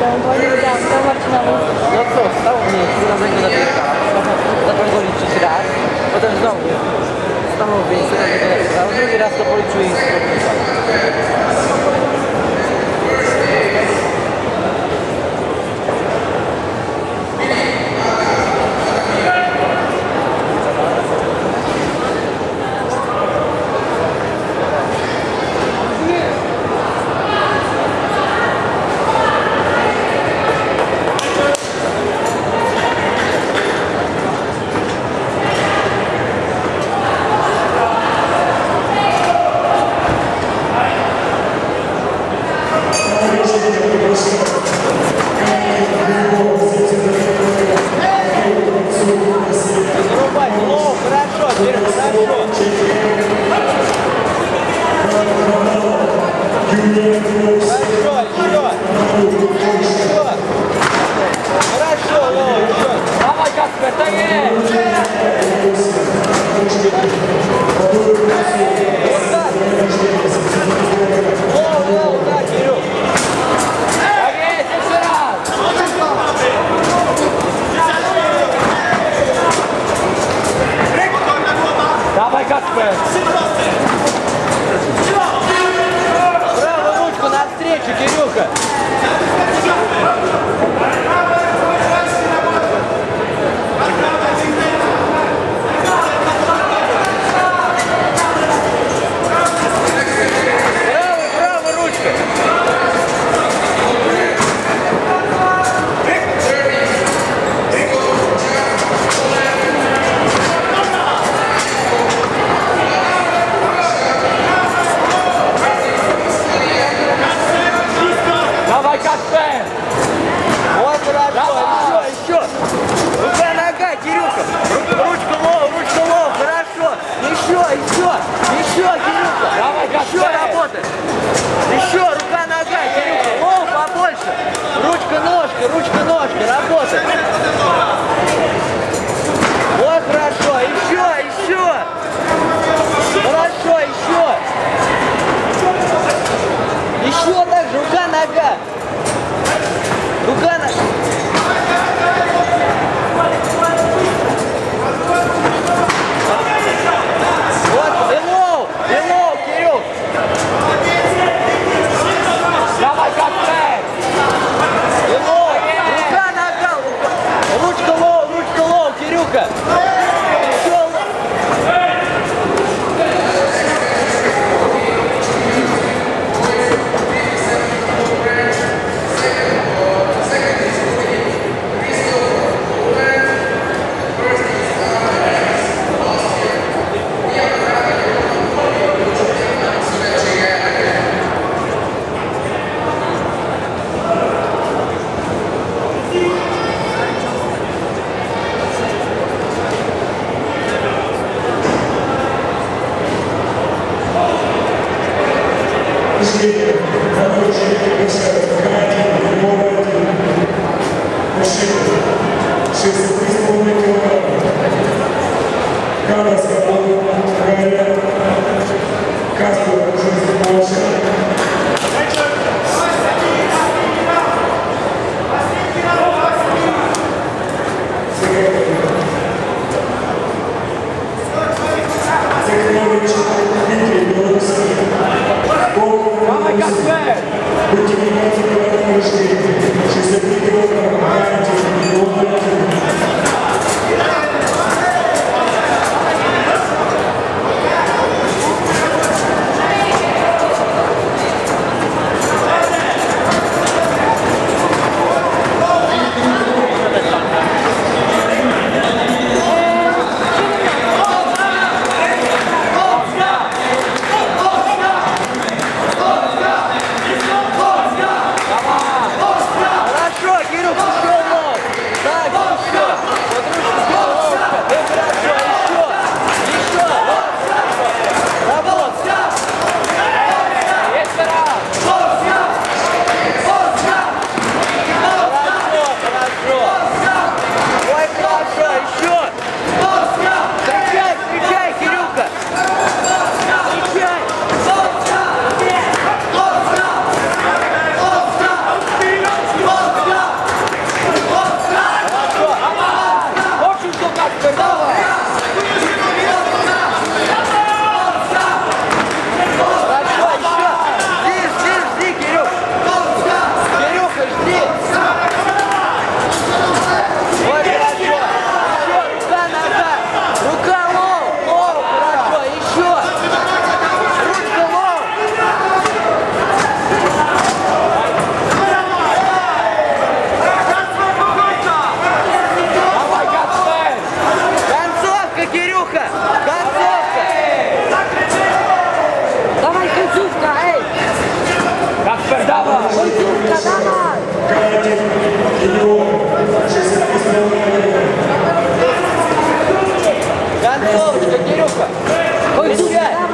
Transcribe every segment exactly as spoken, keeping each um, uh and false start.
un po' di stiamo marcinando. No co, stało mnie chwilę na dyrka. Zatrągolić trzy razy. Potem znowu stanął miejsce na dyrka. Drugi raz to policzył i Давай, Каспер! Правую ручку навстречу, Кирюха! Правая, правая ручка! Давай, Каспер! Вот, хорошо, еще, еще! Рука, нога, Кирюха! Ручку лов, ручку лов, хорошо! Еще, еще, еще, Кирюха! Давай, еще работай! Еще, рука, нога, Кирюха! Лов побольше! Ручка, ножка, ручка, ножка, работай! Вот, хорошо, еще, еще! Хорошо, еще! Еще так же, рука, нога! Рука, нога! Вот, Белов! Белов, Кирюх! Давай, Каспер! Белов! Рука, нога! Ручка, лов, ручка, лов, Кирюха! Еще лов! Давай, Каспер! Будьте внимательны в этом рождении. шестьдесят три килограмма.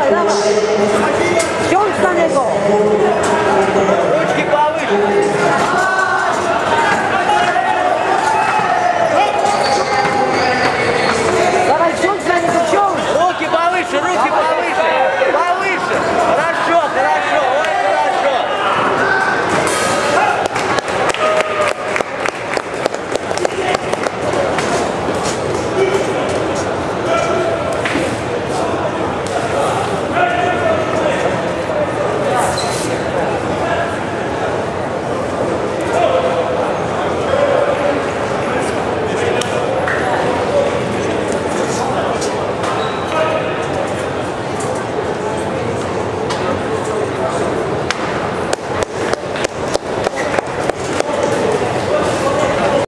dawaj! Wsiądź na niego!